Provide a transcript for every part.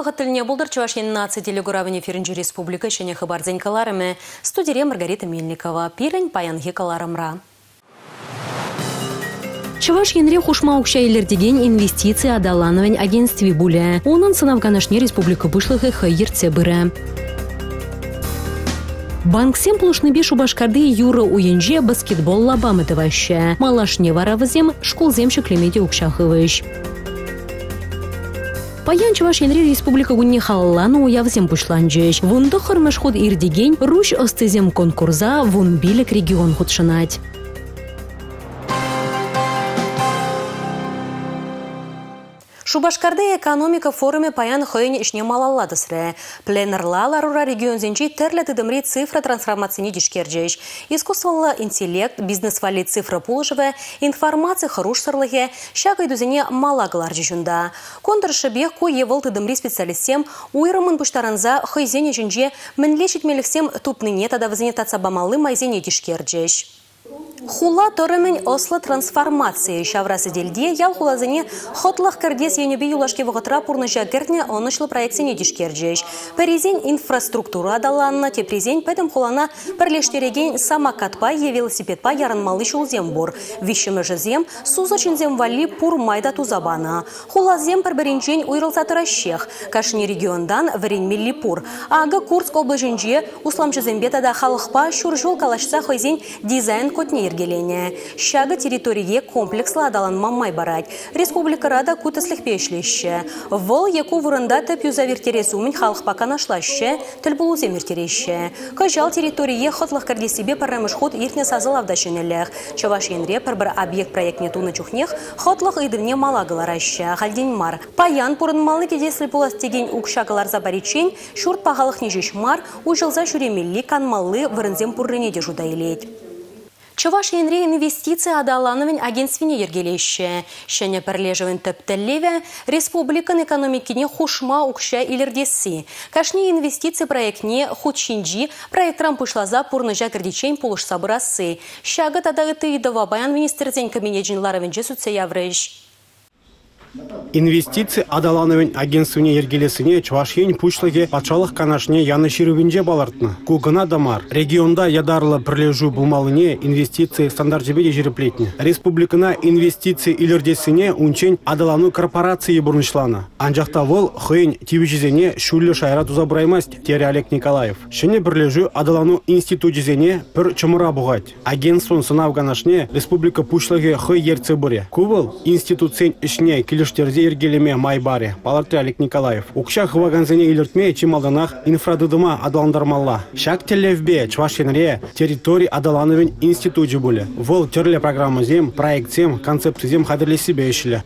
вағыт тіліне бұлдыр Чувашияның нация телегуравыне Ференжі Республика шене хабарзен каларымы. Студия Маргарита Мельникова. Пирень паянхи каларымра. Чувашьенре хушма укшайлердеген инвестиции адалановань агентстве буля. Онын сынавганашне республика вышлығы хайырце бұры. Банк семплушныби Шубашкарды юры уенже баскетбол лабамы тываща. Малашне варавызем школзем шеклемеде укшахывыш. Паян Чувашьенре республика гунне халлану уявзем пушланжеш. Вунды хырмыш худ ирдеген руш остызем конкурса вун билек регион худшынать. Шубашкарды экономика форуме паян хойын ишне малалладысыры. Пленарлала рура регион зенчи терлі тыдымри цифра трансформацияны дишкерджеш. Искусстволы интеллект, бизнес-вали цифра пулжывы, информация харуш сырлығы, шагай дүзіне малагылар жешунда. Контршыбех ку евыл тыдымри специалистсем, уйрымын пуштаранза хойзене жінже мінлешітмеліксем тупныне тадавызіне тацабамалы майзене дишкерджеш. Хула торымен ослы трансформация шаврасы дельде ял хулазыне хотлах кардес енеби юлашке вғытра пурныжа гертне онышлы проекцияне дишкерджеш. Перезен инфраструктура адаланна, тепрезен пәдім хулана пірлештереген самокатпа е велосипедпа ярынмалы шулзем бур. Вишімі жызем сузочынзем вали пур майда тузабана. Хулазем пірбірінчен уйрылса тұрашшех. Кашни региондан варен милли пур. Ага Курск облажынже усламчызембетада халықпа шуржол калашса хойзен дизайн котне ергелене. Шага территории комплекслы адаланма май барать. Республика рада кутыслых пешлище. Вол яку вырында тып юзавертерес умень халық пока нашлаще, тылбулузе мертереще. Кажал территории хотлых кардесибе парамыш ход иртне сазыл авдашенелех. Чувашьенре пар объект проектне туны чухнех хотлых идывне малагалараща. Хальдень мар. Паян пурын малы кедесли пуластеген укшагалар забаричень, шурт пағалық нежеш мар, ужылза шуремелли канмалы вырынзем пуррене дежуда елеть. Чувашьенре инвестиции адалановын агентствене ергелеще. Шене перлежевен тәптәллеве республикан экономикине хушма укша илердеси. Кашни инвестиции проектне худшинджи проектрам пушлаза пурныжа кірдечен пулыш сабырасы. Шага тадағыты идова баян министерзен кабинетжин ларавенже сүтсе яврыш. Инвестиции адалановын агентствене ергелесіне Чувашьен пушлыге патшалық канашне яны шерувенже балартны. Кугына дамар. Регионда ядарлы бірлежу булмалыне инвестиции стандарт-жебеде жереплетне. Республикана инвестиции илердесіне унчен адалану корпорации бурнышланы. Анжақта вол хойын тивижезене шуллы шайра тузабыраймаст, тері Олег Николаев. Шене бірлежу адалану институтжезене пір чымыра бұғать. Агентствон сынав канашне республика пушлыге хой ерце бұре. Кубыл институциян ішне келештерзе ергелеме майбаре. Паларты Олег Николаев. Укша хваганзене илертме чималданах инфрадыдыма адаландармалла. Шак телевбе Чувашьенре территории адалановын институте буле. Вол терле программа зем, проект зем, концепт зем хадырле себе ешілі.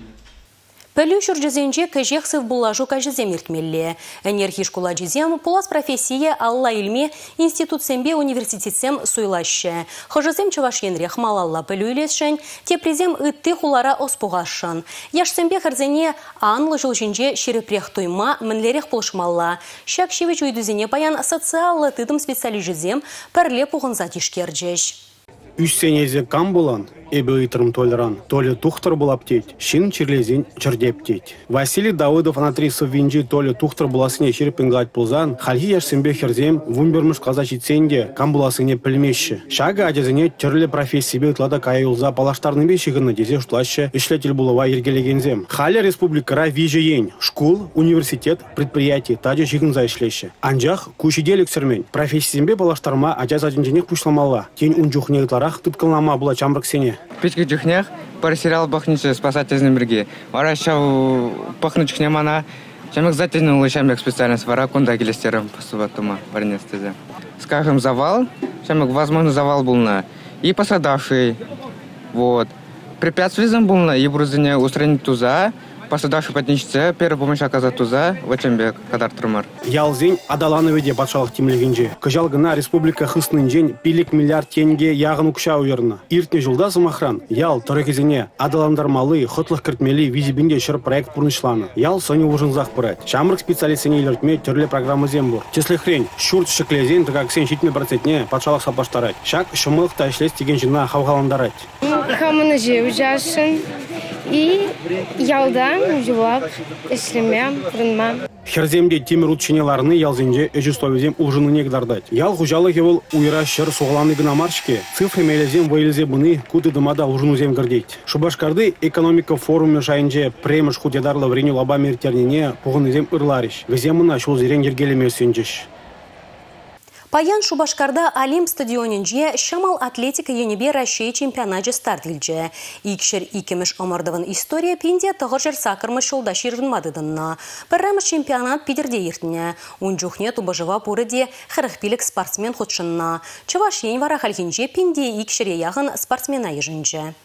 Пәлі жүржізенже кәжексів бұлажу кәжізем ертмелі. Энергии школа жезем пулас профессия алла илме институтсембе университетсем суйлашы. Хожызем Чувашьенре хмалалла пәлі үйлесшін, тепрезем үтті хулара оспуғашын. Яшсембе қырзене анлы жылжынже шерепрех тойма мінлерек пұлшмалла. Шак шевич уйдузене паян социаллы тыдым специализезем пәрле пұғынза тишкерджеш. Үш сенезе кам болан, эбі ұйтырым толеран, толі тухтар бұл аптет, шин чирлезен чырдептет. Василий Давыдов Анатрисов винжи толі тухтар бұласыне шерпінгалать пулзан, халхи яшсенбе херзем вумбермыш казачитсенде кам бұласыне пілмеші. Шага адезіне чырлі профессибе ұтлада кайылза палаштарны бешігіні дезе ұшлашы ішлетел бұлыва ергелегензем. Хали республикара вижейен, школ, университет, предприятие, таджа жігінза ішлеші. Анжақ кушиделік сірмен, профессиембе палаштарма адяз аденженек пушламалла, тень унжухне тыпкалнама була чамрак сене. Печки чухнях, пар сериал бахниче спасательный берге. Вара шау пахну чухнямана, чамек затянул чамек специальность вара кунда келестером посубатума варнестезе. Скажем, завал, чамек возможно завал был на и посадавший. Вот. Препятствием был на и брузине устранить туза. Посадавший потничце, первая помощь оказать туза, в Ачамбек, Кадар Трумар. Ялзень адалановеде патшалық темлегенже. Кажалгына республика хыснынжен пилик миллиард тенге яғын укша уверна. Иртне жылда замахран. Ял тарекезене адаландармалы, хотлық кіртмели визибинде шыр проект пурнышланы. Ял сони ужынзақ пырать. Шамрық специалистене илертме түрлі программы зембур. Чеслі хрень, шурт шыклезен, тагаксен шитме процентне патшалық сапаштарать. Шак шымылық та ішлес теген жина хавғаландарать. Хамыны же ужашын. И ялдан жуап ишлемем курынма. Херземде темір утчинеларны ялзенде эжистовизем улжыны негдардать. Ял хужалы хевыл уйра шыр соғланы гына маршке, цифры мелезем вайлзе бұны куды дымада улжынузем гырдейт. Шубашкарды экономика форуме шайынже премыш худедарлы вреню лаба мертернене пуғынызем ырлариш. Веземына шул зерен ергелемесенжеш. Паян Шубашкарда Алим стадионинже шамал атлетика енебе Россия чемпионажы старт илже. Икшер икемеш омардывын история пенде тағыржыр сакырмыш жолда ширвынмадыдынна. Піррамыш чемпионат пидерде ертіне. Унжухне тубажыва пурыде хырықпилік спортсмен худшынна. Чываш ен вара халхинже пенде икшере яғын спортсмена ежінже.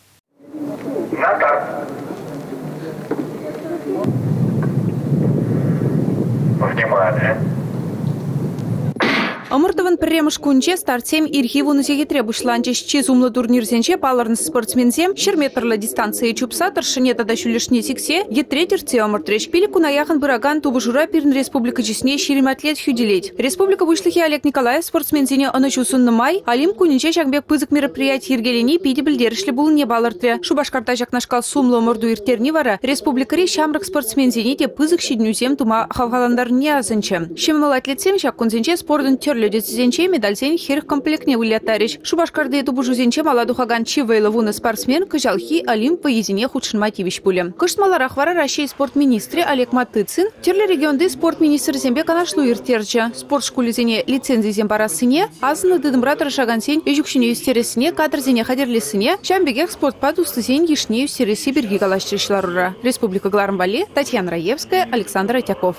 Внимание! Омырдывын пірремыш күнче стартсем ирхивуны зегетре бұшланчеш чезумлы турнирзенче палырны спортсмензем шерметрлы дистанция чупса таршыне тада шүлешне сиксе етретерце омыртреш пилі кунаяхын бұраган тубыжура пирн республика чесне шерематлет хюделеть. Республика вышлихи Олег Николаев спортсмензене анычусынны май Алим күнінче жакбек пызык мероприятий ергелени пиде білдерішлі бұл не балыртре. Шубашкарта жакнашкал сумлы омырду иртерни вара республикари шамрак спортсмензене де пызык шиднюзем тума хавхаландар не азынче. Шеммал атлетсем жак күнзенче спордын Людзенче медальсен херх комплектне вылетариш. Шубашкарды эту бужузенче маладухаган чивейлы вуны спортсмен кыжалхи Алим поедине худшин мотивиш пулем. Кыштмаларах вара Россия спортминистре Олег Матыцин, терли регионды спортминистр зембе канашлу иртерча. Спорт школезене лицензии зембарасыне, азыны дыдымбратор шагансен ежукшине юстересіне, кадрзене хадерлесіне, шамбегех спортпад устызен ешне юстереси берги галашчышларура. Республика Глармбали, Татьяна Раевская, Александр Атяков.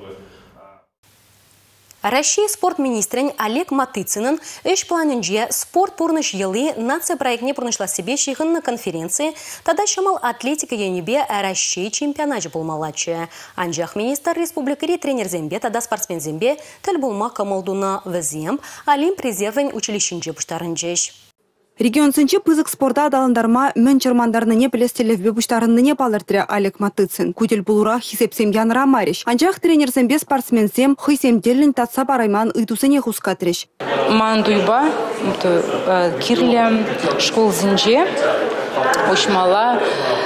Россия спортминистрен Олег Матыцинын эш планынже спорт пурныш елы нация проектне пурнышлас себе шихын на конференции тада шамал атлетика енебе Россия чемпионажы болмалачы. Анжах министр республикари тренер зембе тада спортсмен зембе тел болма камалдуна везем Алим призевен училищенже буштарынжеш. Регион сынчы пызык спорта адаландарма мөн чырмандарныне білестелевбе буштарыныне палыртыря Олег Матыцин. Кутел булура хисепсем янра мариш. Анжақ тренерсембе спортсменсем хыйсемделін татса барайман ыйтусыне хускатреш. Мандуйба, кирле школ зинже, ушмала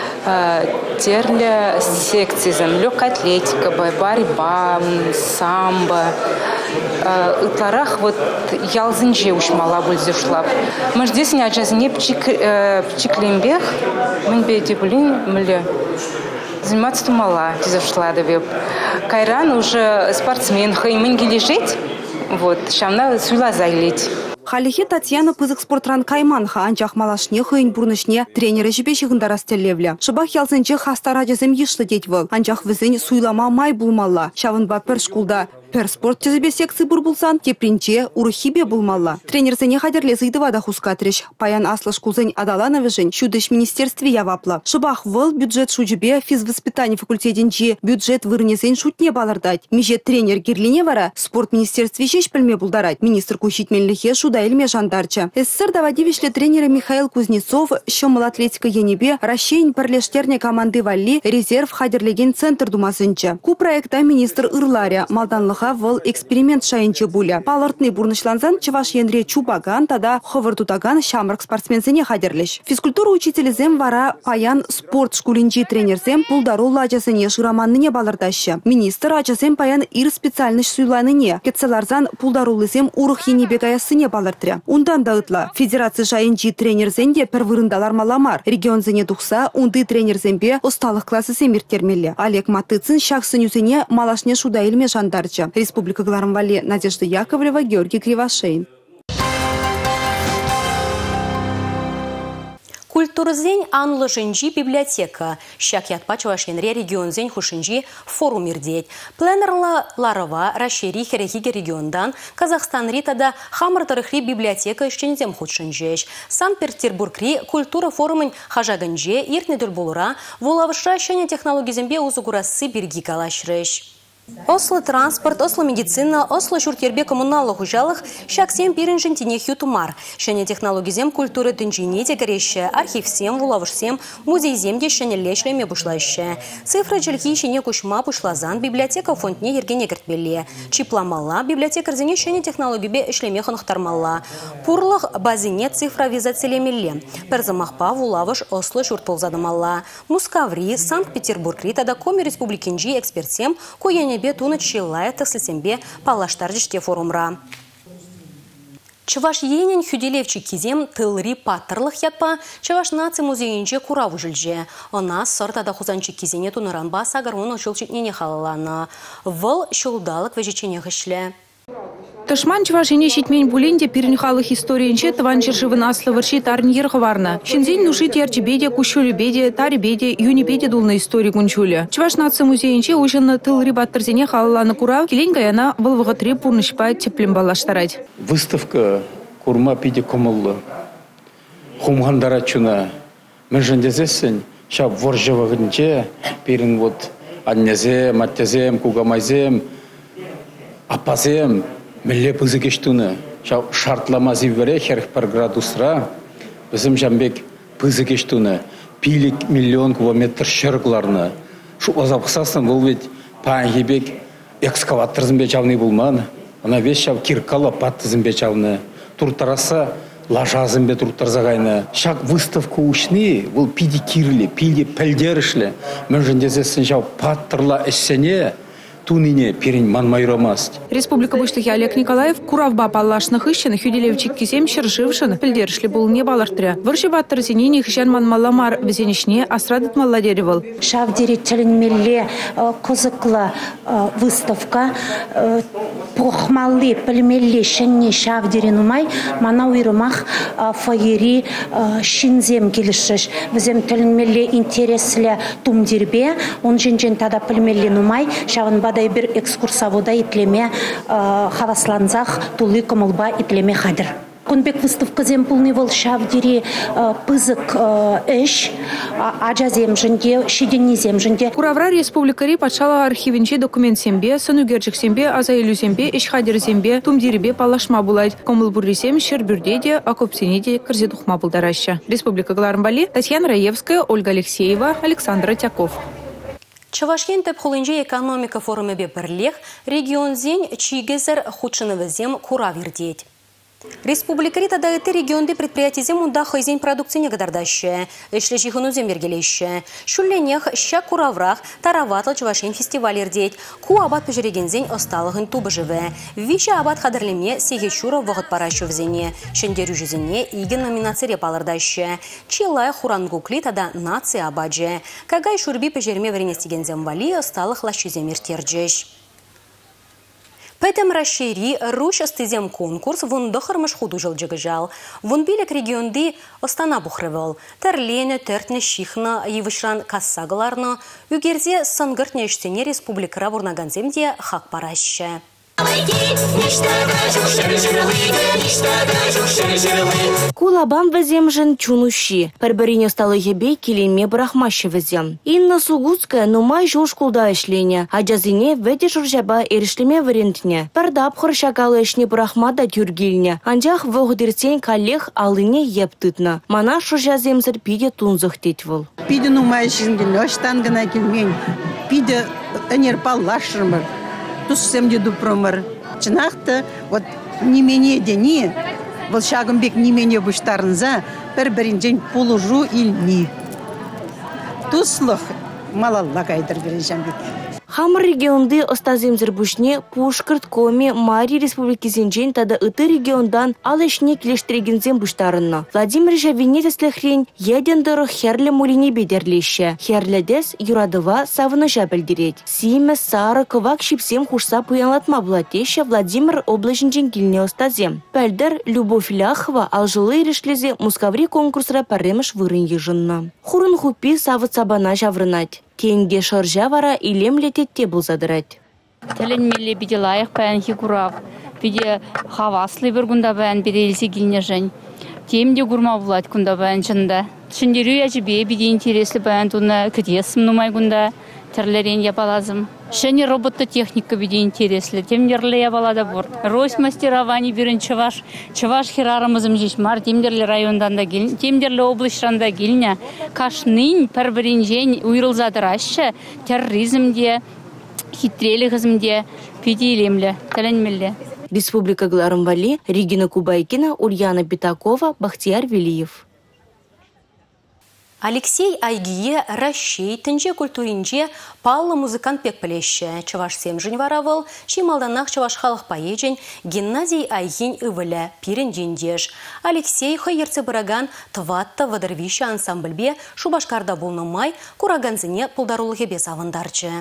терле секции легкая атлетика, борьба, самбо. Итларах вот ялзинже ушмала бульзюшлап. Мы здесь не аджазне пчиклимбех, мы бейте блин, мле. Заниматься тумала, дизавшла довеп. Кайран уже спортсмен, хайминги лежить, вот, шамна суйла заглить. Халихе Татьяна пызык спортран кайманха анчах малашне хыйн бурнышне тренеры жібеші гындарастелевле. Шыбах ялзынче хастара жазем ешлы детвыл. Анчах візін суйлама май булмалла. Шавынба пер шкулда пер спорт тезебе секции бурбулсан, тепринче урхибе булмалла. Тренер зене хадерле зыйдывада хускатреш. Паян аслы шкулзень адалана вежень шудыш министерстве явапла. Шыбах выл бюджет шуджибе физвоспитание факультетинчи бюджет вырнезень шутне балардать. Меже тренер гирлине вара спорт министерстве шеш пельме булдарать. Министр кущитменлихе шуда илме жандарча. СССР давадивишле тренера Михаил Кузнецов шомыл атлетика енебе Россиян парлештерне команды валли резерв хадерлеген центр думасынча. Ку проекта министр ырларя малданлыха выл эксперимент шайынчы буля. Палыртны бурнышланзан чываш енре чубаган тада хывыртутаган шамрак спортсменсене хадерлеш. Физкультура учителезем вара паян спорт шкулинчи тренерзем пулдару лачасыне шыраманныне балырдаща. Министр ачасем паян ир специальныш суйланыне. Кетселарзан пулдарулызем урых енебе гаясыне балыртря. Ундан дağıtla. Федерация шайынчи тренерзенде пір вырындалар маламар. Регион зене тухса унды тренерзембе усталых классы семиртермелле. Олег Матыцин шахсынюзене малашне шуда илме жандарча. Республика Глармбали, Надежда Яковлева, Георгий Кривошеин. Культурзень анлы жинжи библиотека. Щак ятпа чувашенре регионзень хушинжи форум ирдеть. Пленерла ларова расшири херехиге региондан Казахстан ритада хамыртырыхри библиотека ишчензем худшинжеш. Санкт-Петербургри культура форумын хажаганже иртнедүл булура волавышра шене технологизембе узугурасы бирги калашреш. Осло транспорт, осло медицина, осло шуртербе коммуналлы хужалых, шаксем пиренжен тенех ютумар. Шене технологизем культуры тынжинете гореща, архивсем, вулавышсем, музейземде шене лешлеме бушлаще. Цифра джельки шене кушма бушлазан, библиотека фондне ергене кертбеле. Чипламала, библиотека рзене шене технологибе эшлемехан хтармала. Пурлах базине цифровизациялемелле. Перзамахпа вулавыш осло шуртползадамала. Мускаври, Санкт-Петербург, Ритада Коми Республикинджи экспертсем, коенебе туны чилая тыслесембе палаштардиште форумра. Чаваш енен хюделевчи кизем тылри паттырлых ятпа, Чаваш наци музейінже кураву жылже. Она сортада хузанчы кизене туныранба сагармон ошылчитнене халалана. Выл шулдалық вежечене ғышле. Ташман Чавашине щитмень буленде перенхалых историенче таванчер живын аслы варши тарньер хварна. Щензень нушит ярчебеде, кущулебеде, таребеде, юнибеде дулна истории гунчуля. Чаваш наци музейінче ужинна тыл рибаттырзене халаланы курав, келень гаяна вылвығытре пурнышпа теплем балаштарать. Выставка курма пиде комылы. Хумгандарачуна. Мен жендезесен, шап воржевағынче, перін вот аннезем, аттезем, кугамайзем, апазем, милле пызыкештуны. Шартлама зиввере херх пар градусра. Бізім жамбек пызыкештуны. Пилик миллион километр шыргларны. Шу азапқысасын бұл ведь паңгебек экскаватор зімбе жавны болман. Она весь шав киркала патты зімбе жавны. Туртараса лажа зімбе туртарзағайны. Шак выставка ушны, бұл пиди кирлі, пиди пәлдерішлі. Мен жіндезесін жав паттырла эссене, тунине перень манмайромаст. Республика Буштахи Олег Николаев куравба паллашных ищенных юделевчик кисем шыршывшын пілдершли бұл не балартря. Вырши баттырсене нехшан манмаламар везенешне асрадыт малладеревал. Шавдери членмелле козыкла выставка похмалли пельмелле шенне шавдери нумай мана уйрымах фаери шинзем келішіш. Візем членмелле интересле тумдербе, он жен тада пельмелле нумай шавын бадай бір экскурсовода итлеме хавасланзах тулы комылба итлеме хадыр. Конбек выставка зем полный вол шавдери пызык эш, аджа земжінде, шиденни земжінде. Куравра республикари патшала архивинче документ сембе, санугерчик сембе, азайлю сембе, эшхадер сембе, тумдербе палашма булайт. Комылбурри сем, шербюрдеде, акопсенеде, корзедухма булдараща. Республика Глармбали, Татьяна Раевская, Ольга Алексеева, Александр Тяков. Чавашкен тепхолынже экономика форумы беперлех, регион зень чигезер худшынывызем куравирдеть. Республика Ритада это регионды предприятия земунда хозяин продукции негодардаще, эшлеши хунузем бергелеще. Шулленех ща кураврах тараватл Чавашин фестивалердеть, ку абат пежерегензень осталыгын тубы живе. Вича абат хадарлеме сегечура вогот паращу в зене, шендерю жизене иген номинация палардаще. Чилая хурангукли тада нация абадже. Кагай шурби пежерме вренестигензем вали осталых лащиземир терджеш. Пэтем расшири руш остызем конкурс вон дохармаш худу жылжыгыжал. Вон билек регионды остана бухрывал. Терлене, тертне, шихна, евышран кассагаларно, үгерзе сангыртне үштене республикара бурнаганземде хак параще. Кулабам веземжен чунущи. Перберине стало ебей килиме брахмаще везем. Инна Сугутская нумай жуш кулда эшлене. Аджазине веде журжаба эришлеме варентне. Пердап хоршакалы эшне брахмада тюргильне. Анжах вогдирсен калех алыне ептытна. Мана шуржаземзер пиде тунзых тетвол. Пиде нумай жингель оштангана килмень. Пиде энерпаллашырмыр. Туссемде дупромыр. Чынақта, вот не менее дени, вот шагымбек не менее бұштарынза, бір-бірінжен полужу илни. Туслық малалла кайдыр бірінжен бек. Хамыр регионды остаземзер бушне Пушкарт, Коми, Мари Республики Зенжен тада ыты региондан алешне келештерегензем буштарынна. Владимир Жавинетесле хрень едендыры херле мулине бедерлеще. Херледес юрадыва савыны жабелдереть. Симе сары кывак шипсем хушса пуянлатма булатеще Владимир облачнжен килне остазем. Пәлдер Любовь Ляхова алжылы решлезе Мускаври конкурсра паремыш вырын ежынна. Хурын хупи савыт сабана жаврынать. Кенге шыржа вара илем лететте булзадырать. Телен милли биде лайық бән хикурав, биде хаваслы бір күнда бән биде елсе келнежен. Темде күрма булат күнда бән жында. Шындеру әжібе биде интереслі бән туны күтесім нумай күнда. терлерен япалазым. Шәне робототехника биде интереслі. Темдерлі япалада бұр. Рось мастерование бірін чываш херарымызым жешмар. Темдерлі райондан да келін. Темдерлі облыстарында келіне. Кашнын пір-бірін жен уйрылзадыр ашы. Терроризмде, хитрелігізмде педелемлі, тәлінмелі. Республика Гларымвали, Регина Кубайкина, Ульяна Пятакова, Бахтияр Велиев. Алексей Айгие Ращей тінже культуринже паллы музыкант пек пілеші. Чываш семжін варавыл, шималданақ чываш халық поеден Геннадий Айгин ывылі пирін дендеш. Алексей хойерце бұраган тватта вадырвиші ансамбльбе шубашкарда болны май кураганзіне пулдарулығы бес авындарчы.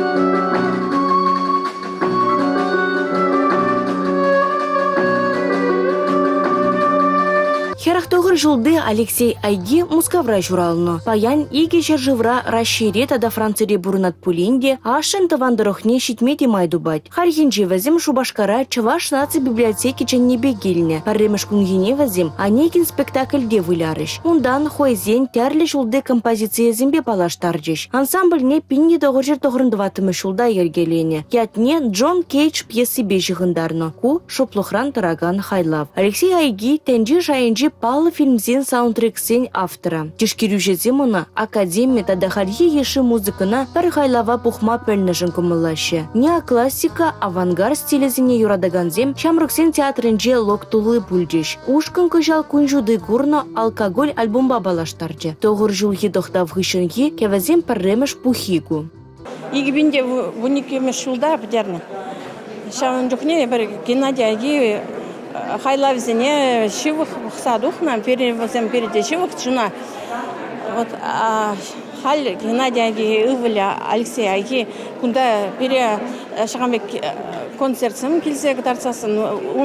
Херахтогыр жылды Алексей Айги мускавра журалны. Паян иге жержывра расшире тада Францере бурнат пулинде, ашын тавандырохне шитмеде майдубать. Хархинжи вазим шубашкара чываш наци библиотеки ченнебе гильне. Парремеш кунгине вазим, анекин спектакльде вылярыш. Ундан хойзен тярлі жылды композиция зембе палаштаржыш. Ансамбль не пинне доғыржыр тоғырындыватымы жылда ергелене. Ятне Джон Кейдж пьесы бежігіндарны. Ку шоплухран тараган хайлав. Алексей Айги тенджи жайынжи палы фильмзен саундтрексен автора. Тишкирюжезе мұны академия тадахархи еші музыкына бір хайлава пухма пөлнішін күмілашы. Неоклассика, авангард стилезіне юрадаганзем шамрыксен театрынже локтулы бүлдеш. Ушкын күжал күнжуды гурно алкоголь альбомба балаштаржы. Тоғыр жылғы доқтав ғышынғы кевазем парремеш пухигу. Игибинде вуникемеш жылда бідерні. Шауын жүхне бір Геннадий Айги хайлавзене шивых садухна перевозем переде шивых чуна. Вот халь Геннадий Айги ывыля Алексей Айги кунда пере шагамбек концертсем келсе гитарцасын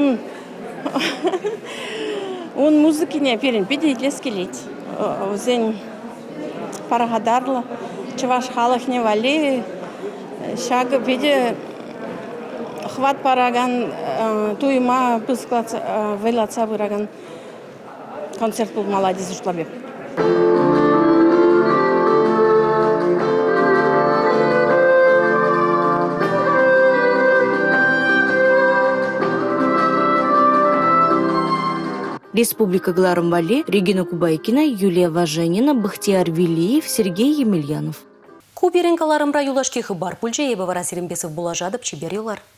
он музыкине перен педитлес келет. Зен парагадарлы чываш халыхне вали шагы педе хват параган туйма пысклаца вайлаца бураган концерт был молодец ушлабек. Республика Гларымвали, Регина Кубайкина, Юлия Важенина, Бахтияр Велиев, Сергей Емельянов. Куберенкаларымра юлашки хыбар пульже ебі вара сиренбесів бұлажадып чебер юлар.